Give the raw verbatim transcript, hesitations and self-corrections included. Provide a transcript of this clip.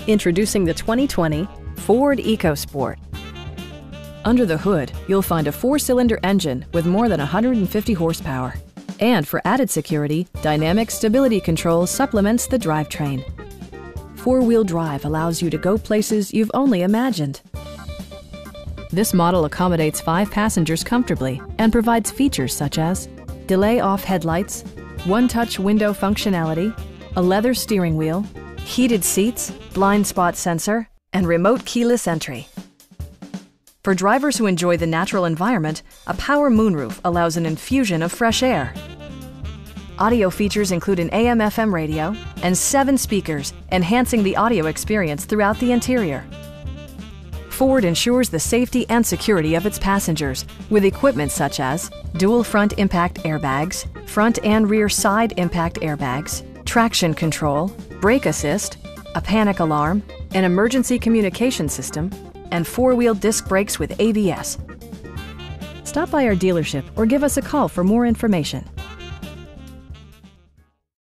Introducing the twenty twenty Ford EcoSport. Under the hood, you'll find a four-cylinder engine with more than one hundred fifty horsepower. And for added security, dynamic stability control supplements the drivetrain. Four-wheel drive allows you to go places you've only imagined. This model accommodates five passengers comfortably and provides features such as delay-off headlights, one-touch window functionality, a leather steering wheel, heated seats, blind spot sensor, and remote keyless entry. For drivers who enjoy the natural environment, a power moonroof allows an infusion of fresh air. Audio features include an A M F M radio and seven speakers, enhancing the audio experience throughout the interior. Ford ensures the safety and security of its passengers with equipment such as dual front impact airbags, front and rear side impact airbags, traction control, brake assist, a panic alarm, an emergency communication system, and four-wheel disc brakes with A B S. Stop by our dealership or give us a call for more information.